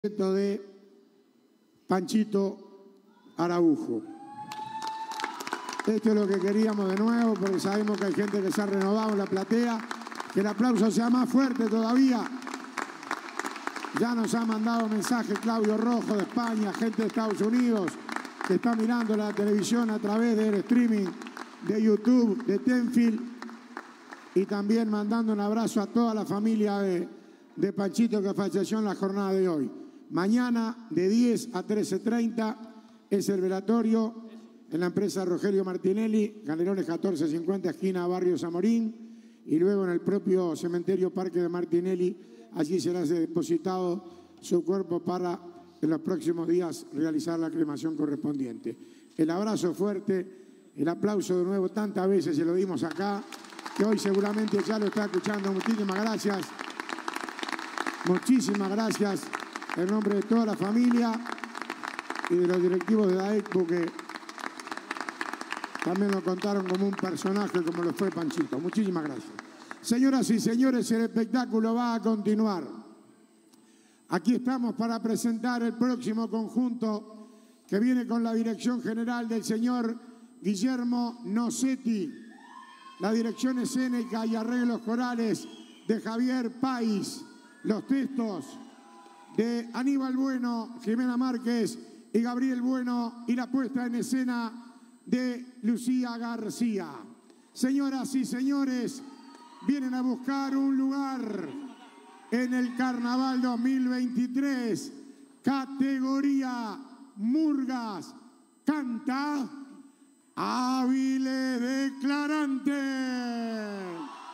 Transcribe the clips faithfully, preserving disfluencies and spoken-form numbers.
de Panchito Araujo. Esto es lo que queríamos de nuevo, porque sabemos que hay gente que se ha renovado en la platea. Que el aplauso sea más fuerte todavía. Ya nos ha mandado mensaje Claudio Rojo de España, gente de Estados Unidos, que está mirando la televisión a través del streaming de YouTube, de Tenfield, y también mandando un abrazo a toda la familia de, de Panchito que falleció en la jornada de hoy. Mañana de diez a trece treinta es el velatorio en la empresa Rogelio Martinelli, Galerones catorce cincuenta, esquina Barrio Zamorín, y luego en el propio cementerio Parque de Martinelli. Allí será depositado su cuerpo para en los próximos días realizar la cremación correspondiente. El abrazo fuerte, el aplauso de nuevo, tantas veces se lo dimos acá, que hoy seguramente ya lo está escuchando. Muchísimas gracias. Muchísimas gracias en nombre de toda la familia y de los directivos de la EXPO, que también lo contaron como un personaje como lo fue Panchito. Muchísimas gracias. Señoras y señores, el espectáculo va a continuar. Aquí estamos para presentar el próximo conjunto que viene con la dirección general del señor Guillermo Nocetti, la dirección escénica y arreglos corales de Javier País, los textos de Aníbal Bueno, Jimena Márquez y Gabriel Bueno, y la puesta en escena de Lucía García. Señoras y señores, vienen a buscar un lugar en el Carnaval dos mil veintitrés, categoría Murgas, canta Ávile Declarante.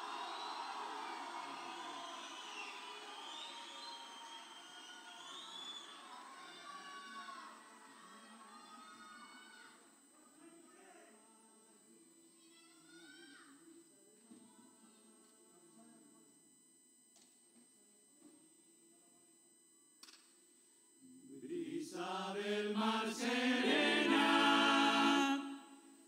Del mar serena,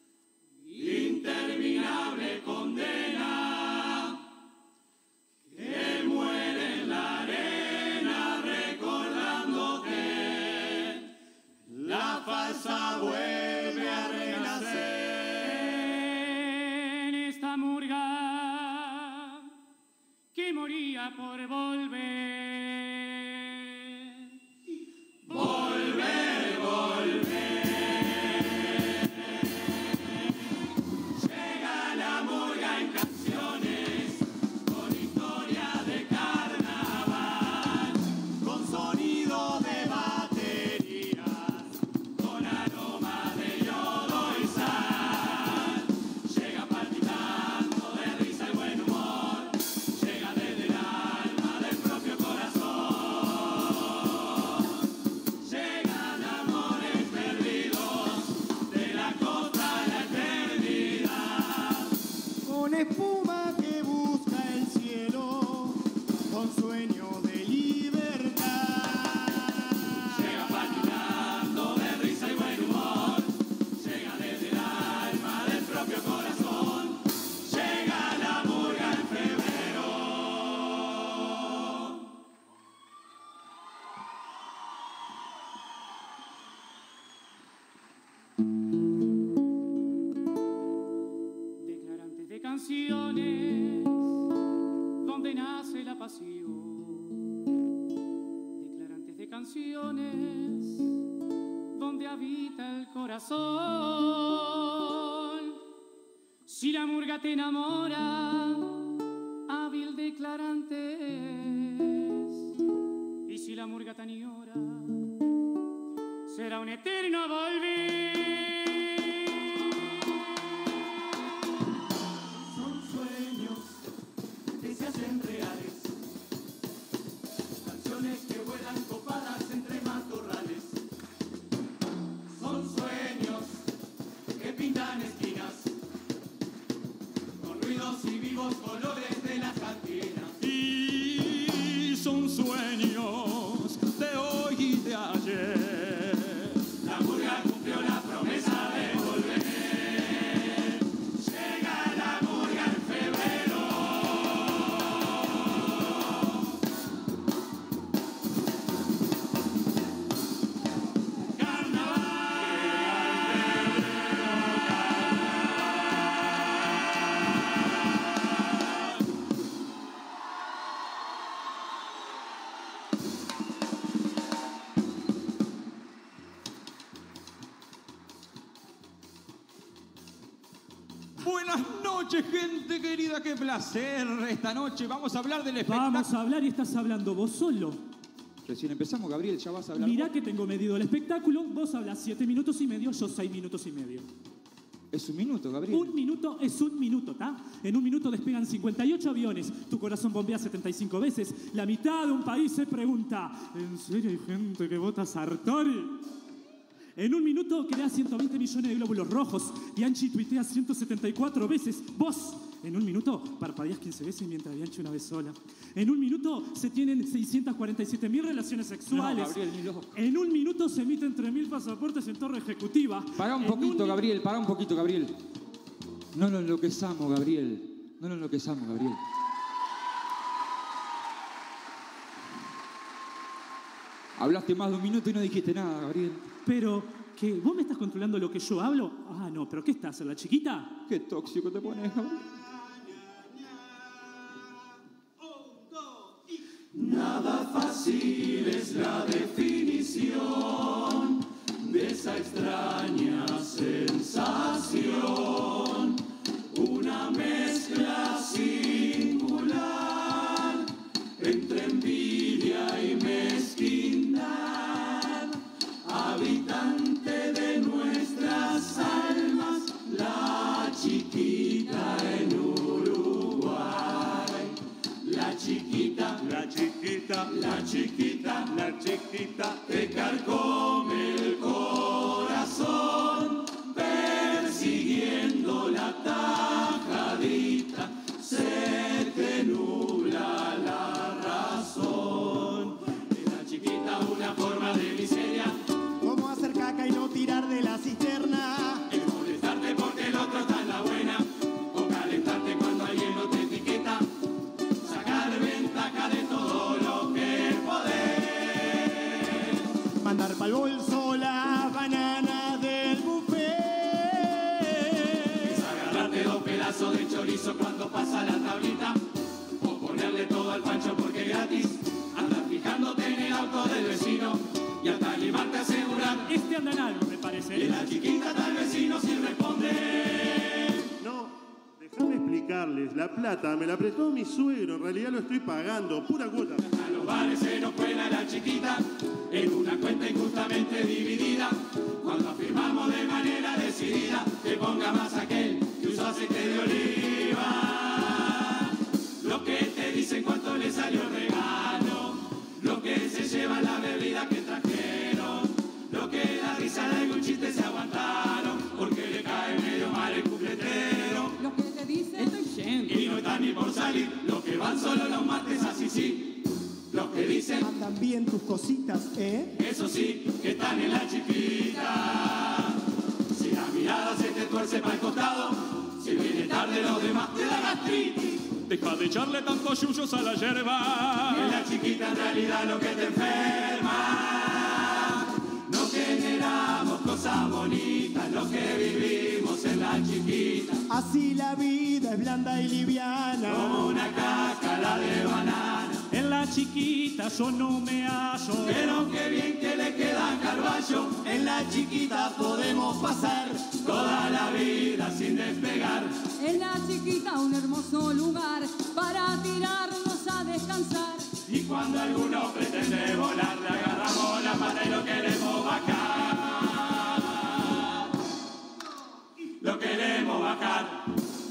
interminable condena, que muere en la arena recordándote, la falsa vuelve a renacer. En esta murga que moría por volver. Volver, volver. Llega la murga en canciones, con historia de carnaval, con sonido de baterías, con aroma de yodo y sal. Llega palpitando de risa y buen humor, llega desde el alma del propio corazón. Con espuma que busca el cielo, con sueño de libertad. Llega palpitando de risa y buen humor, llega desde el alma del propio corazón. Llega la murga en febrero. Canciones donde nace la pasión, declarantes de canciones donde habita el corazón. Si la murga te enamora, hábil declarantes, y si la murga te añora, será un eterno volver. Se hacen reales, canciones que vuelan copadas entre matorrales. Son sueños que pintan esquinas, con ruidos y vivos colores de las cantinas. Y son sueños de hoy y de ayer. La murga cumplió la promesa de noches, gente querida, qué placer. Esta noche vamos a hablar del espectáculo. Vamos a hablar y estás hablando vos solo. Recién empezamos, Gabriel, ya vas a hablar. Mirá vos. que tengo medido el espectáculo, vos hablas siete minutos y medio, yo seis minutos y medio. Es un minuto, Gabriel. Un minuto es un minuto, ¿tá? En un minuto despegan cincuenta y ocho aviones, tu corazón bombea setenta y cinco veces, la mitad de un país se pregunta, ¿en serio hay gente que vota Sartori? En un minuto creas ciento veinte millones de glóbulos rojos, Bianchi tuitea ciento setenta y cuatro veces, vos en un minuto parpadeas quince veces mientras Bianchi una vez sola. En un minuto se tienen seiscientas cuarenta y siete mil relaciones sexuales. No, Gabriel, ni loco. En un minuto se emiten tres mil pasaportes en torre ejecutiva. Pará un En poquito, un- Gabriel, pará un poquito, Gabriel. No nos enloquezamos, Gabriel. No nos enloquezamos, Gabriel. Hablaste más de un minuto y no dijiste nada, Gabriel. Pero, ¿qué? ¿Vos me estás controlando lo que yo hablo? Ah, no, ¿pero qué estás, en la chiquita? Qué tóxico te pones, Gabriel. Nada fácil es la definición de esa extraña sensación. Una mezcla singular entre envidia y mezquindad, habitante de nuestras almas, la chiquita en Uruguay. La chiquita, la chiquita, la chiquita, la chiquita, te carcome el corazón, persiguiendo la tajadita, se te nubla la razón. Es la chiquita una forma de miseria, ¿Cómo hacer caca y no tirar de la cisterna? es molestarte porque el otro está en la buena, o calentarte cuando alguien no te etiqueta, sacar ventaja de todo lo que podés. Mandar pa'l bolso la banana del buffet. Es agarrarte dos pedazos de chorizo cuando pasa la tablita, o ponerle todo al pancho porque es gratis, andar fijándote en el auto del vecino y hasta animarte a asegurar. Este anda en algo, me Y parece. la chiquita tal vecino sin responder. No, déjame explicarles. La plata me la prestó mi suegro. En realidad lo estoy pagando. Pura cuota. A los bares se nos cuela la chiquita en una cuenta injustamente dividida. Cuando afirmamos de manera decidida que ponga más aquel que usó aceite de oliva. Lo que te dicen cuánto le salió el regalo, lo que se lleva la bebida que trajeron, lo que la risa de algún chiste se aguantaron, porque le cae medio mal el cupletero. Lo que te dicen. Estoy yendo. Y no están ni por salir, los que van solo los martes así sí. Los que dicen, Andan bien tus cositas, ¿eh? eso sí, que están en la chiquita. Si la mirada se te tuerce para el costado, si viene tarde los demás te da gastritis. Deja de echarle tantos yuyos a la yerba. En la chiquita en realidad lo que te enferma. No generamos cosas bonitas, lo que vivimos en la chiquita. Así la vida es blanda y liviana. Como una cáscara de banana. En la chiquita yo no me hallo. Pero qué bien que le queda Carballo. En la chiquita podemos pasar toda la vida sin despegar. En la chiquita un hermoso lugar para tirarnos a descansar. Y cuando alguno pretende volar, le agarramos la pata y lo queremos bajar. Lo queremos bajar.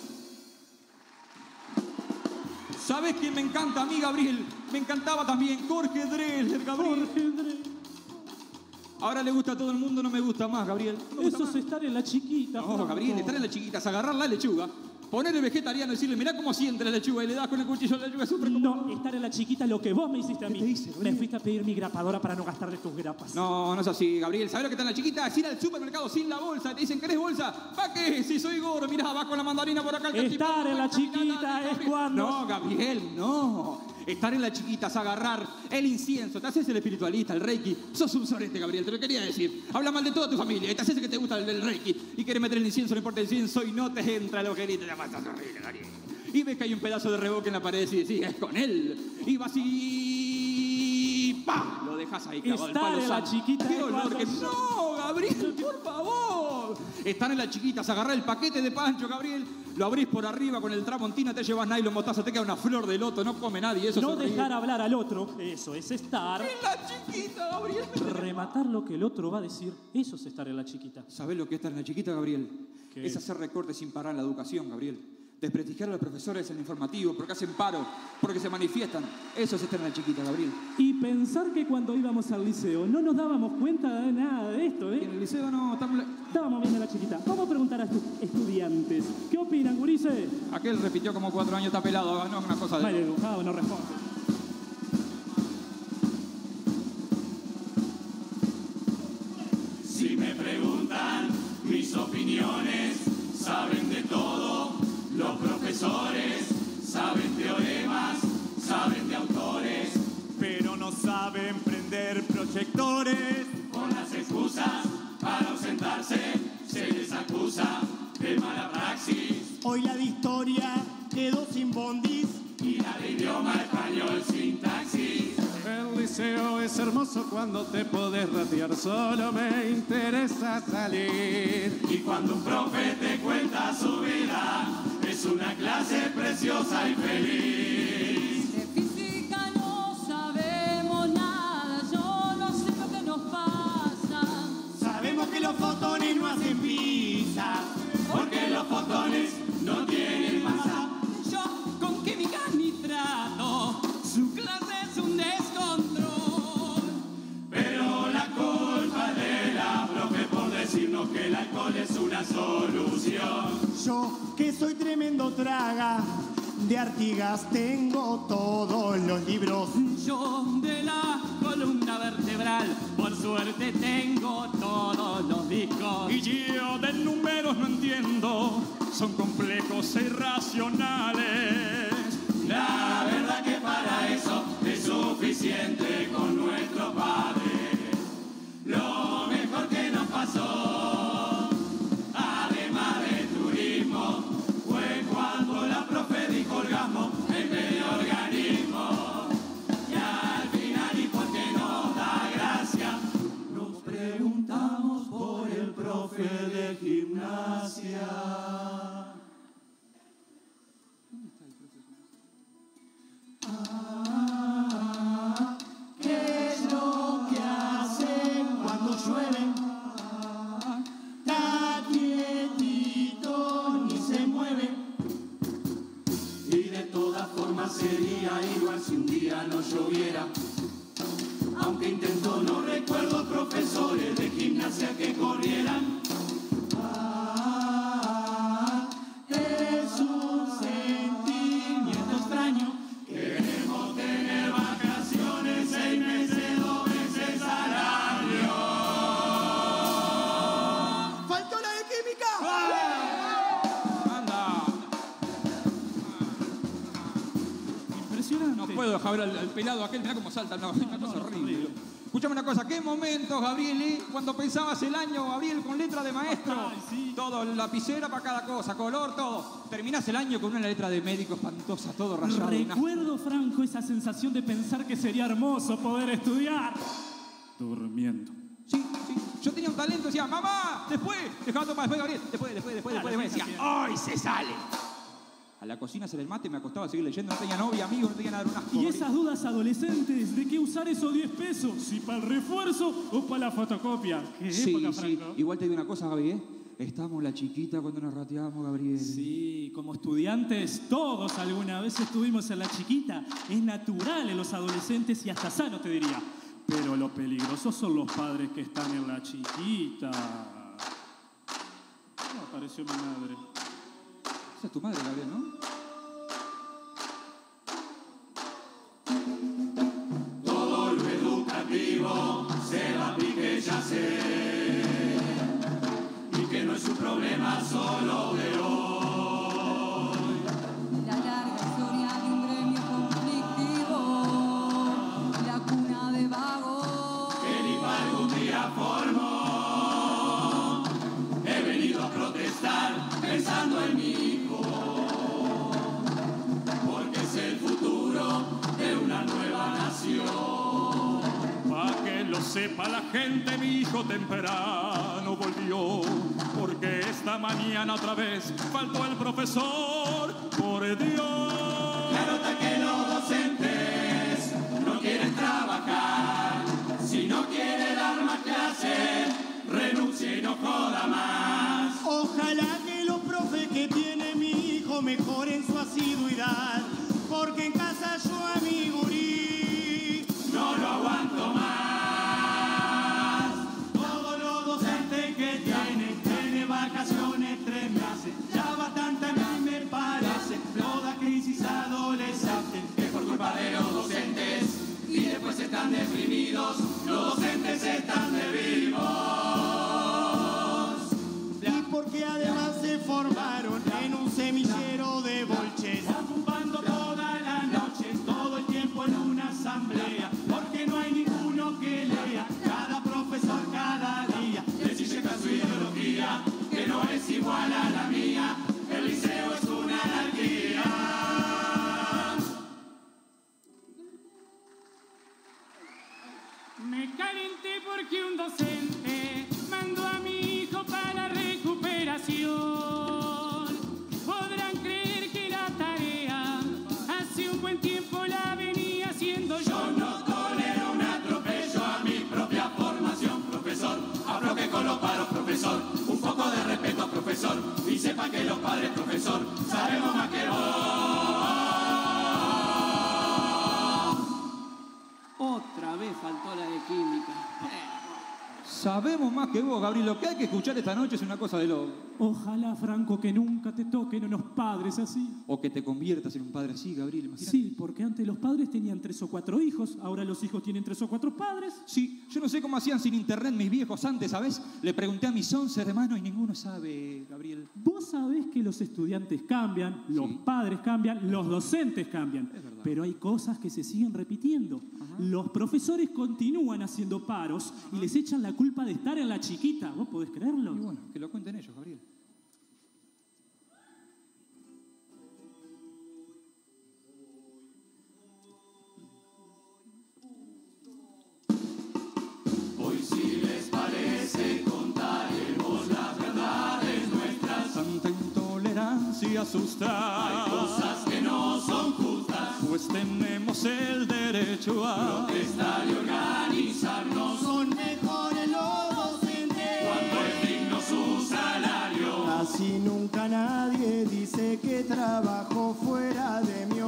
¿Sabes quién me encanta a mí, Gabriel? Me encantaba también Jorge Drexler, Gabriel. Jorge Drexler. Ahora le gusta a todo el mundo, no me gusta más, Gabriel. No me gusta Eso más. es estar en la chiquita. No, Franco. Gabriel, estar en la chiquita es agarrar la lechuga, ponerle vegetariano y decirle, mirá cómo siente la lechuga y le das con el cuchillo a la lechuga súper como... No, estar en la chiquita es lo que vos me hiciste a mí. ¿Qué te hice, me Gabriel? fuiste a pedir mi grapadora para no gastar de tus grapas. No, no es así, Gabriel. ¿Sabes lo que está en la chiquita? Es ir al supermercado sin la bolsa. Te dicen, ¿querés bolsa? ¿Para qué? Si soy gordo, mirá, va con la mandarina por acá. el Estar cachipán, en la el cachipán, chiquita Gabriel. es cuando- No, Gabriel, no. Estar en la chiquita es agarrar el incienso. Te haces el espiritualista, el reiki. Sos un sorete, Gabriel, te lo quería decir. Habla mal de toda tu familia. Te haces que te gusta el, el reiki. Y quieres meter el incienso, no importa el incienso. Y no te entra el ojerito. Ya estás horrible, Gabriel. Y ves que hay un pedazo de reboque en la pared y decís, es con él. Y vas y... ¡pa! Lo dejas dejás ahí clavado el Estar palo en la santo? chiquita ¡Qué es olor! cuando Que... yo- ¡No, Gabriel, por favor! Están en las chiquitas, agarrá el paquete de pancho, Gabriel, lo abrís por arriba con el tramontina, te llevas nylon mostaza, te queda una flor de loto, no come nadie, eso No es horrible. dejar hablar al otro, eso es estar. En la chiquita, Gabriel. Rematar lo que el otro va a decir, eso es estar en la chiquita. ¿Sabés lo que es estar en la chiquita, Gabriel? ¿Qué Es es? hacer recortes sin parar en la educación, Gabriel. Desprestigiar a los profesores en el informativo, porque hacen paro, porque se manifiestan. Eso es estar en la chiquita, Gabriel. Y pensar que cuando íbamos al liceo no nos dábamos cuenta de nada de esto, Y en ¿eh? el liceo no, estamos... Estábamos viendo a la chiquita. Vamos a preguntar a estos estudiantes. ¿Qué opinan, gurises? Aquel repitió como cuatro años, está pelado, no es una cosa de... Mal educado, no responde. Si me preguntan mis opiniones, saben de todo. Los profesores saben teoremas, saben de autores, Pero no saben prender proyectores. con las excusas para ausentarse se les acusa de mala praxis Hoy la de historia quedó sin bondis. y la de idioma español sin taxis. El liceo es hermoso cuando te podés ratear, solo me interesa salir. Y cuando un profe te cuenta su vida, es una clase preciosa y feliz. De física no sabemos nada, yo no sé lo que nos pasa. Sabemos que los fotones no hacen pizza. Porque los fotones no tienen masa. Yo con química ni trato, su clase es un descontrol. Pero la culpa es de la profe por decirnos que el alcohol es una solución. Yo, que soy tremendo traga, de Artigas tengo todos los libros. Yo de la columna vertebral, por suerte tengo todos los discos. Y yo de números no entiendo, son complejos e irracionales. La verdad que para eso es suficiente con nuestro padre. Lo mejor que nos pasó, además del turismo, fue cuando la profe dijo orgasmo en vez de organismo. Y al final, y porque nos da gracia, nos preguntamos por el profe de gimnasia. ¿Qué es lo que hacen cuando llueve? Está quietito, ni se mueve. Y de todas formas sería igual si un día no lloviera. Aunque intento, no recuerdo profesores de gimnasia que corrieran. Ah, es un sentimiento extraño. Queremos tener vacaciones, seis meses, dos veces al año. ¡Faltó la de química! ¡Anda! Impresionante. No puedo dejar ver al, al pelado aquel, mirá cómo salta, no, una cosa horrible. Escuchame una cosa, ¿qué momentos, Gabriel, eh? Cuando pensabas el año, Gabriel, con letra de maestro? Ay, sí. Todo, lapicera para cada cosa, color, todo. Terminás el año con una letra de médico espantosa, todo rayado. una- Recuerdo, Franco, esa sensación de pensar que sería hermoso poder estudiar. Durmiendo. Sí, sí. Yo tenía un talento, decía, mamá, después, dejaba tomar después, Gabriel, después, después, después, después, después, decía, hoy se sale. A la cocina hacer el mate, me acostaba a seguir leyendo, no tenía novia, amigo, no tenía nada, era un asco. Y esas dudas adolescentes de qué usar esos diez pesos, si para el refuerzo o para la fotocopia. ¿Qué Sí, época, sí. Franco? Igual te digo una cosa, Gaby, ¿eh? Estábamos la chiquita cuando nos rateábamos, Gabriel. Sí, como estudiantes, todos alguna vez estuvimos en la chiquita. Es natural en los adolescentes y hasta sano, te diría. Pero lo peligroso son los padres que están en la chiquita. ¿Cómo apareció mi madre? Esa es tu madre, Gabriel, ¿no? Todo lo educativo se va a pique, ya sé. Y que no es un problema solo de hoy. La larga historia de un gremio conflictivo, la cuna de vagos. Que ni para algún día formó. He venido a protestar pensando en mi hijo. Porque es el futuro de una nueva nación. Pa' lo sepa la gente, mi hijo temprano volvió, porque esta mañana otra vez faltó el profesor, por Dios. Claro está que los docentes no quieren trabajar, si no quiere dar más clases, renuncie y no joda más. Ojalá que los profes que tiene mi hijo mejoren su asiduidad, porque en casa yo a mi gurí no lo aguanto más. Todos los docentes que tienen, tienen vacaciones tres meses, ya bastante a mí me parece, toda crisis adolescente Es por culpa de los docentes y después están deprimidos, los docentes están de vivos. Y porque además se formaron en un semillero de bolches, ocupando todas las noches, todo el tiempo en una asamblea, porque no hay ninguno que lea, cada profesor cada día Les inyecta su ideología, que no es igual a la mía, el liceo es una anarquía. Me calenté porque un docente mandó a mi hijo para la recuperación. Podrán creer que la tarea hace un buen tiempo la venía haciendo yo. Yo no tolero un atropello a mi propia formación, profesor. Afloje con los paros, profesor. Un poco de respeto, profesor. Y sepa que los padres, profesor, sabemos más que vos. Otra vez faltó la de química. Sabemos más que vos, Gabriel. Lo que hay que escuchar esta noche es una cosa de loco. Ojalá, Franco, que nunca te toquen unos padres así. O que te conviertas en un padre así, Gabriel. Imagínate. Sí, porque antes los padres tenían tres o cuatro hijos, ahora los hijos tienen tres o cuatro padres. Sí, yo no sé cómo hacían sin internet mis viejos antes, ¿sabes? Le pregunté a mis once hermanos y ninguno sabe, Gabriel. Vos sabés que los estudiantes cambian, los Sí. padres cambian, los docentes cambian. Es verdad. Pero hay cosas que se siguen repitiendo. Los profesores continúan haciendo paros y les echan la culpa de estar en la chiquita. ¿Vos podés creerlo? Y bueno, que lo cuenten ellos, Gabriel. Hoy si les parece contaremos las verdades nuestras. Tanta intolerancia asusta. Hay cosas que no son justas, Pues tenemos el derecho a protestar y organizarnos. son mejores los docentes. Cuando es digno su salario, Así nunca nadie dice que trabajo fuera de mi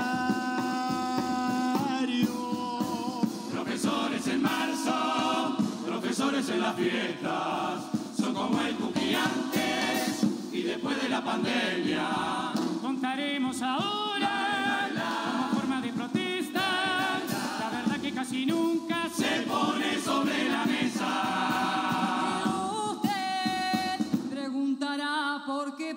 horario. profesores en marzo, profesores en las fiestas, son como el cookie antes y después de la pandemia. contaremos ahora como forma de protesta. La verdad que casi nunca Se pone sobre la mesa. Usted preguntará por qué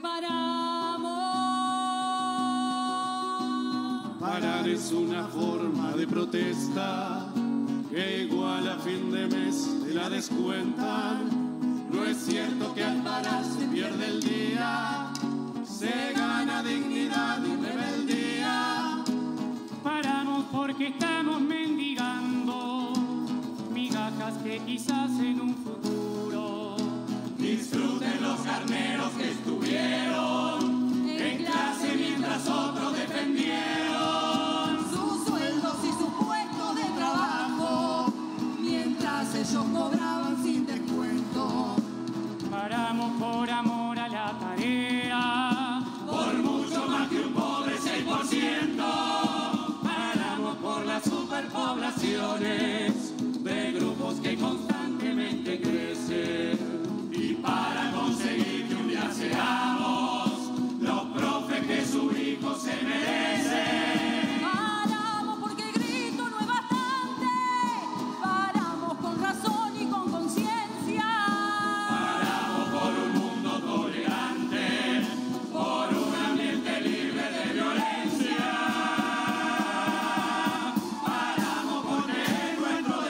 paramos. Parar es una forma de protesta que igual a fin de mes te la descuentan. No es cierto que al parar se pierde el día, se gana dignidad y rebeldía. paramos porque estamos mendigando migajas que quizás en un futuro Disfruten los carneros que estuvieron en clase mientras otros defendieron. Sus sueldos y sus puestos de trabajo, mientras ellos cobraban sin descuento. paramos por amor a la tarea. Por mucho más que un pobre seis por ciento. Paramos por las superpoblaciones de grupos que constantemente crecen. Y para conseguir que un día seamos los profes que su hijo se merece. Paramos porque el grito no es bastante. Paramos con razón y con conciencia. Paramos por un mundo tolerante, por un ambiente libre de violencia. Paramos porque es nuestro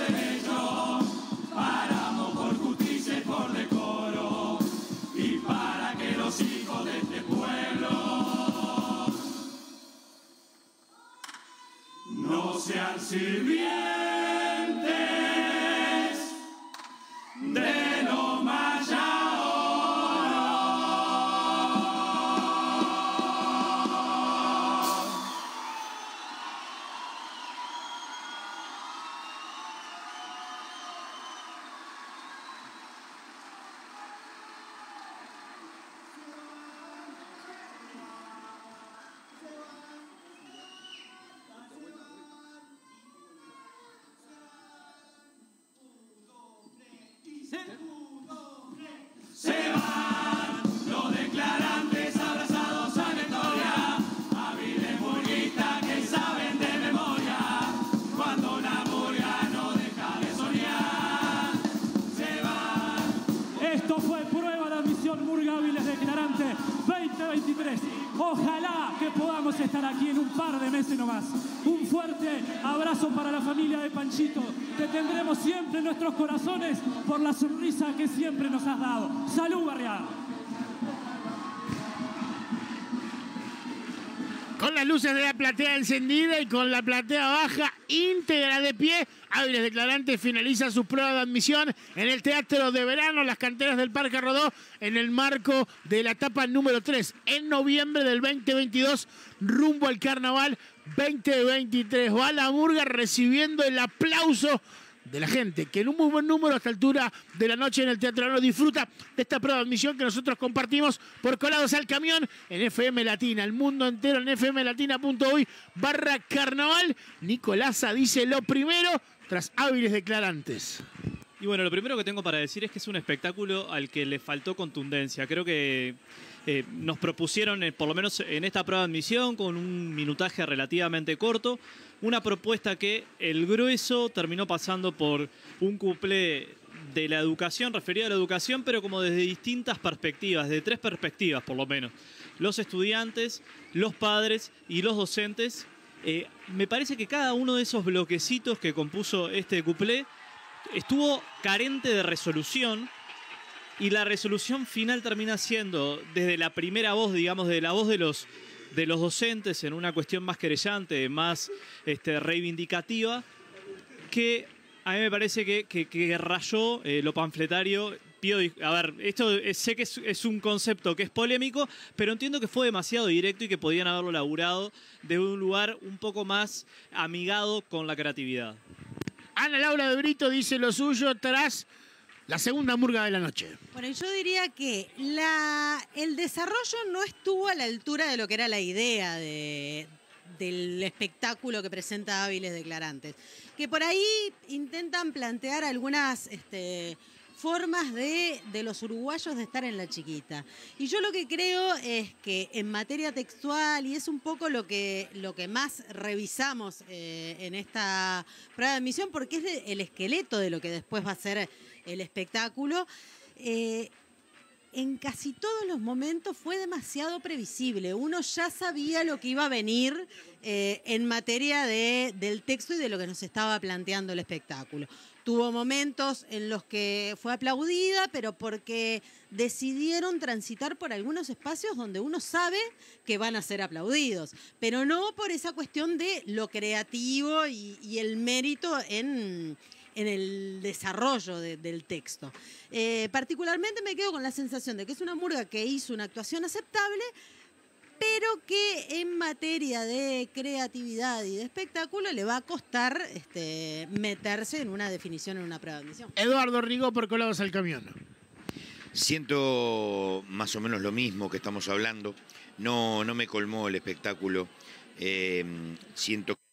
Murga Áviles Declarante veinte veintitrés. Ojalá que podamos estar aquí en un par de meses nomás. Un fuerte abrazo para la familia de Panchito. Te tendremos siempre en nuestros corazones por la sonrisa que siempre nos has dado. ¡Salud, Barriada! Con las luces de la platea encendida y con la platea baja íntegra de pie, Áviles Declarante finaliza su prueba de admisión en el Teatro de Verano, las canteras del Parque Rodó, en el marco de la etapa número tres, en noviembre del veinte veintidós, rumbo al Carnaval veinte veintitrés. Va la murga recibiendo el aplauso de la gente, que en un muy buen número a esta altura de la noche en el Teatro Verano disfruta de esta prueba de admisión que nosotros compartimos por Colados al Camión en F M Latina, el mundo entero en fmlatina.uy barra carnaval. Nicolasa dice lo primero tras Áviles Declarantes. Y bueno, lo primero que tengo para decir es que es un espectáculo al que le faltó contundencia. Creo que eh, nos propusieron, eh, por lo menos en esta prueba de admisión, con un minutaje relativamente corto, una propuesta que el grueso terminó pasando por un cuplé de la educación, referido a la educación, pero como desde distintas perspectivas, de tres perspectivas por lo menos. Los estudiantes, los padres y los docentes. Eh, me parece que cada uno de esos bloquecitos que compuso este cuplé estuvo carente de resolución, y la resolución final termina siendo, desde la primera voz, digamos, de la voz de los, de los docentes, en una cuestión más querellante, más este, reivindicativa, que a mí me parece que, que, que rayó eh, lo panfletario. Pido, a ver, esto es, sé que es, es un concepto que es polémico, pero entiendo que fue demasiado directo y que podían haberlo laburado de un lugar un poco más amigado con la creatividad. Ana Laura de Brito dice lo suyo tras la segunda murga de la noche. Bueno, yo diría que la, el desarrollo no estuvo a la altura de lo que era la idea de, del espectáculo que presenta Áviles Declarantes. Que por ahí intentan plantear algunas este, formas de, de los uruguayos de estar en la chiquita. Y yo lo que creo es que en materia textual, y es un poco lo que, lo que más revisamos eh, en esta prueba de admisión, porque es de, el esqueleto de lo que después va a ser el espectáculo, eh, en casi todos los momentos fue demasiado previsible. Uno ya sabía lo que iba a venir eh, en materia de, del texto y de lo que nos estaba planteando el espectáculo. Tuvo momentos en los que fue aplaudida, pero porque decidieron transitar por algunos espacios donde uno sabe que van a ser aplaudidos, pero no por esa cuestión de lo creativo y, y el mérito en... en el desarrollo de, del texto. Eh, particularmente me quedo con la sensación de que es una murga que hizo una actuación aceptable, pero que en materia de creatividad y de espectáculo le va a costar este, meterse en una definición, en una prueba de admisión. Eduardo Rigó por Colados al Camión. Siento más o menos lo mismo que estamos hablando. No, no me colmó el espectáculo. Eh, siento que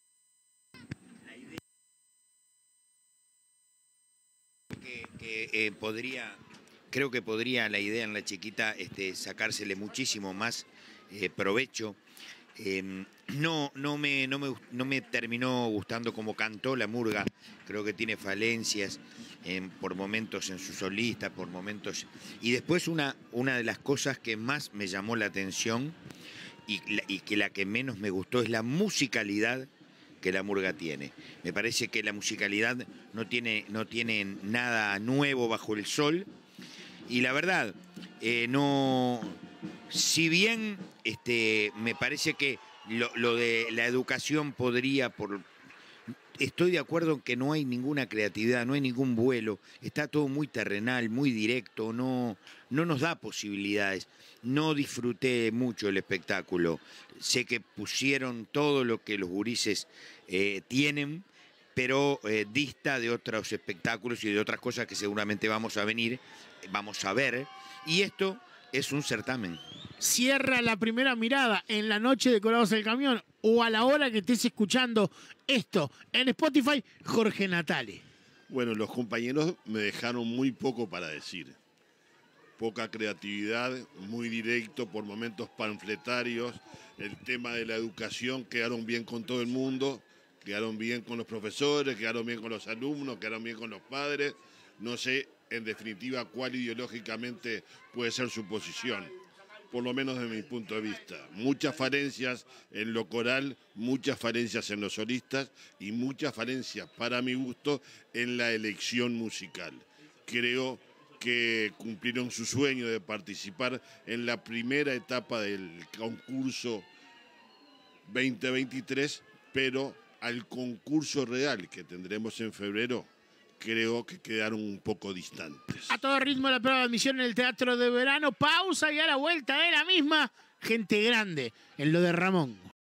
Que, eh, podría, creo que podría la idea en la chiquita este, sacársele muchísimo más eh, provecho. Eh, no, no, me, no, me, no me terminó gustando como cantó la murga. Creo que tiene falencias eh, por momentos en su solista, por momentos. Y después una, una de las cosas que más me llamó la atención y, la, y que la que menos me gustó es la musicalidad que la murga tiene. Me parece que la musicalidad no tiene, no tiene nada nuevo bajo el sol, y la verdad, eh, no, si bien este, me parece que lo, lo de la educación podría, por, estoy de acuerdo en que no hay ninguna creatividad, no hay ningún vuelo, está todo muy terrenal, muy directo, no, no nos da posibilidades. No disfruté mucho el espectáculo. Sé que pusieron todo lo que los gurises eh, tienen, pero eh, dista de otros espectáculos y de otras cosas que seguramente vamos a venir, vamos a ver. Y esto es un certamen. Cierra la primera mirada en la noche de Colados al Camión o a la hora que estés escuchando esto en Spotify, Jorge Natale. Bueno, los compañeros me dejaron muy poco para decir. Poca creatividad, muy directo, por momentos panfletarios. El tema de la educación, quedaron bien con todo el mundo, quedaron bien con los profesores, quedaron bien con los alumnos, quedaron bien con los padres. No sé en definitiva, cuál ideológicamente puede ser su posición, por lo menos desde mi punto de vista. Muchas falencias en lo coral, muchas falencias en los solistas y muchas falencias, para mi gusto, en la elección musical. Creo que cumplieron su sueño de participar en la primera etapa del concurso veinte veintitrés, pero al concurso real que tendremos en febrero, creo que quedaron un poco distantes. A todo ritmo la prueba de admisión en el Teatro de Verano. Pausa y a la vuelta de la misma, gente grande en lo de Ramón.